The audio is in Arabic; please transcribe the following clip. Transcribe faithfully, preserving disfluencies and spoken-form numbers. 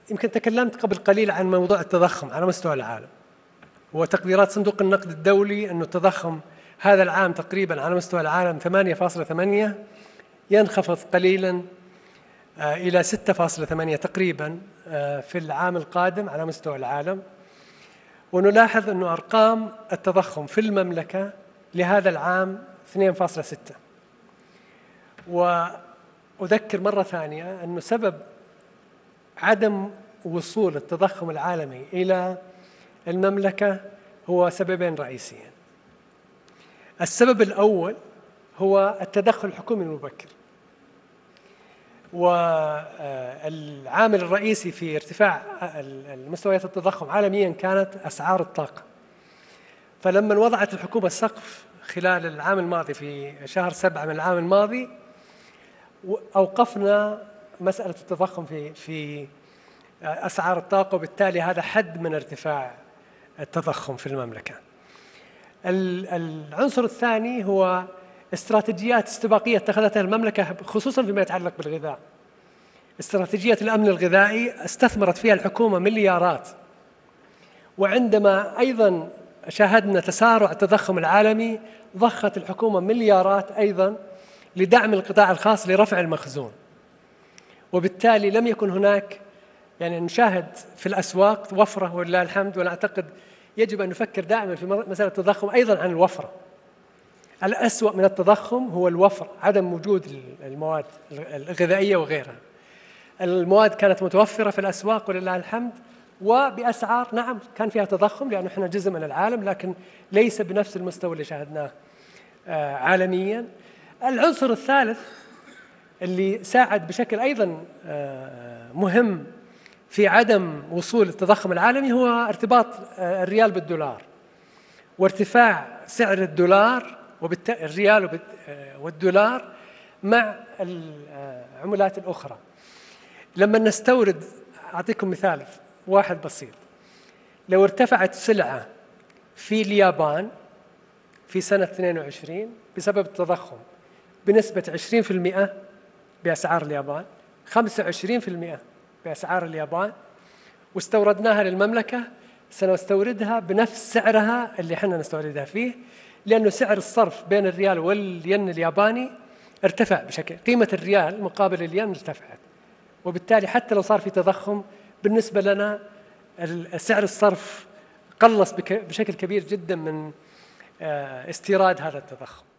يمكن تكلمت قبل قليل عن موضوع التضخم على مستوى العالم، وتقديرات صندوق النقد الدولي أن التضخم هذا العام تقريبا على مستوى العالم ثمانية فاصلة ثمانية، ينخفض قليلا إلى ستة فاصلة ثمانية تقريبا في العام القادم على مستوى العالم. ونلاحظ أن أرقام التضخم في المملكة لهذا العام اثنين فاصلة ستة. وأذكر مرة ثانية أن سبب عدم وصول التضخم العالمي إلى المملكة هو سببين رئيسيين. السبب الأول هو التدخل الحكومي المبكر، والعامل الرئيسي في ارتفاع المستويات التضخم عالميا كانت أسعار الطاقة. فلما وضعت الحكومة السقف خلال العام الماضي في شهر سبعة من العام الماضي، أوقفنا مسألة التضخم في في أسعار الطاقة، وبالتالي هذا حد من ارتفاع التضخم في المملكة. العنصر الثاني هو استراتيجيات استباقية اتخذتها المملكة خصوصا فيما يتعلق بالغذاء. استراتيجية الأمن الغذائي استثمرت فيها الحكومة مليارات، وعندما أيضا شاهدنا تسارع التضخم العالمي ضخت الحكومة مليارات أيضا لدعم القطاع الخاص لرفع المخزون. وبالتالي لم يكن هناك، يعني نشاهد في الأسواق وفرة ولله الحمد، ونعتقد يجب أن نفكر دائما في مسألة التضخم أيضا عن الوفرة. الأسوأ من التضخم هو الوفر، عدم وجود المواد الغذائية وغيرها. المواد كانت متوفرة في الأسواق ولله الحمد، وبأسعار نعم كان فيها تضخم لأنه إحنا جزء من العالم، لكن ليس بنفس المستوى اللي شاهدناه عالميا. العنصر الثالث اللي ساعد بشكل أيضا مهم في عدم وصول التضخم العالمي هو ارتباط الريال بالدولار، وارتفاع سعر الدولار وبالتالي الريال والدولار مع العملات الأخرى. لما نستورد، أعطيكم مثال واحد بسيط، لو ارتفعت سلعة في اليابان في سنة اثنين وعشرين بسبب التضخم بنسبة عشرين بالمئة بأسعار اليابان، خمسة وعشرين بالمئة بأسعار اليابان، واستوردناها للمملكة، سنستوردها بنفس سعرها اللي احنا نستوردها فيه، لأنه سعر الصرف بين الريال والين الياباني ارتفع بشكل، قيمة الريال مقابل الين ارتفعت، وبالتالي حتى لو صار في تضخم بالنسبة لنا سعر الصرف قلص بشكل كبير جدا من استيراد هذا التضخم.